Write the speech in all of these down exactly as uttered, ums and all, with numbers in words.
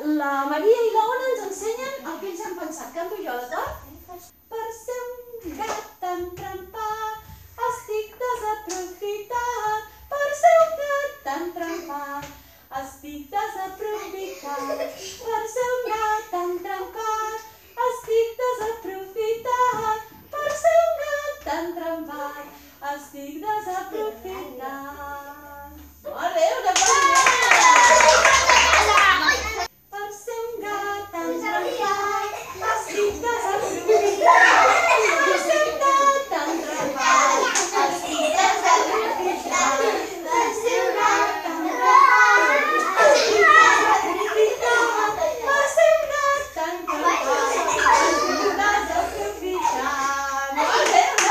la Maria i la Ona ens ensenyen el que ells han pensat. Canto jo, d'acord? Per ser un gat tan trempat estic desaprofitat. Per ser un gat tan trempat estic desaprofitat. Per ser un gat tan trempat estic desaprofitat. Per ser un gat tan trempat estic desaprofitat. Molt bé, una aplaudiment. Per ser un gat tan trempat estic desaprofitat. Per ser un gat tan trempat estic desaprofitat. Per ser un gat tan trempat estic desaprofitat. Per ser un gat tan trempat estic desaprofitat. Molt bé, una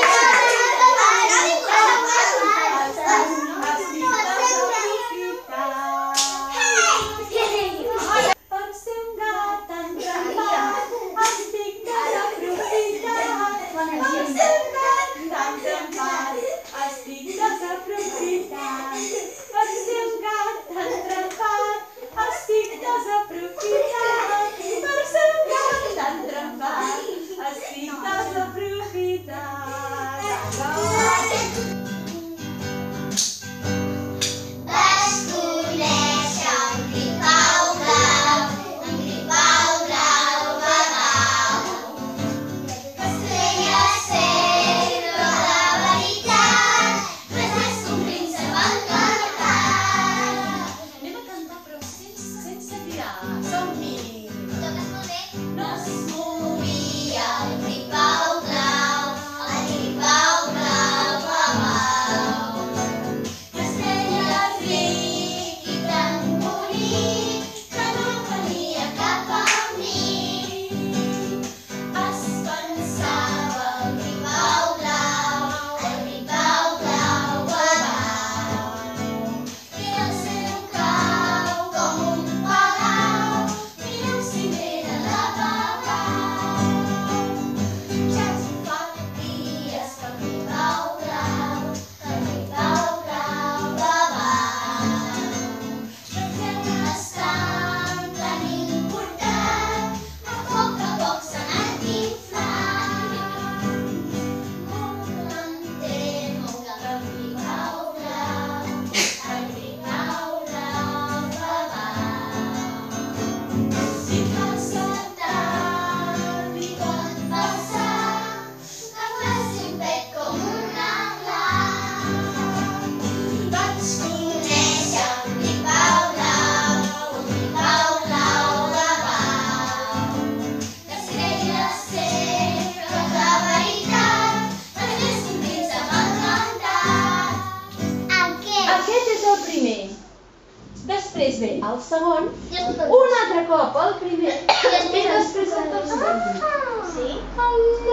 després ve el segon, un altre cop el primer, i després el tercer. Sí? A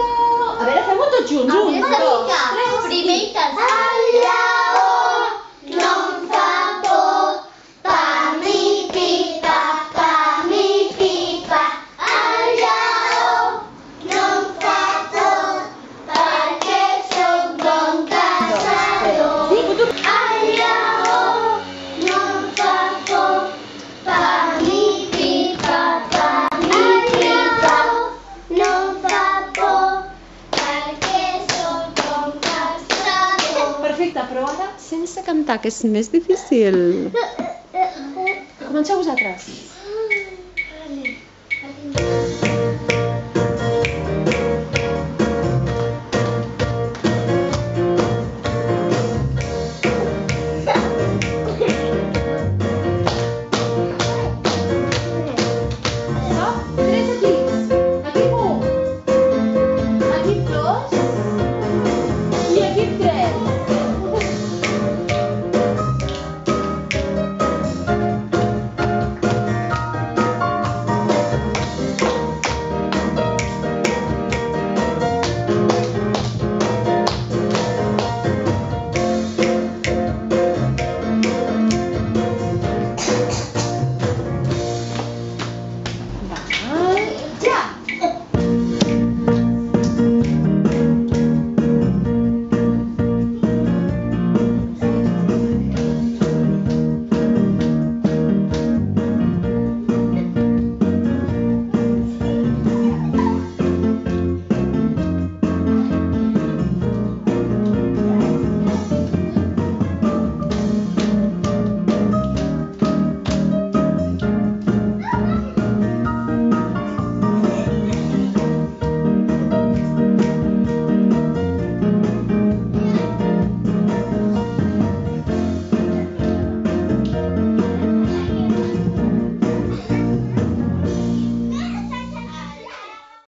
veure, fem-ho tots junts. Un, dos, tres, primer i tercer. El lleó no em fa por, per mi pipa, per mi pipa. El lleó no em fa por, perquè soc bon caçador. El lleó no em fa por, per mi pipa, per mi pipa. No em fa por, perquè soc bon caçador. Perfecte, però ara sense cantar, que és més difícil. Comenceu vosaltres.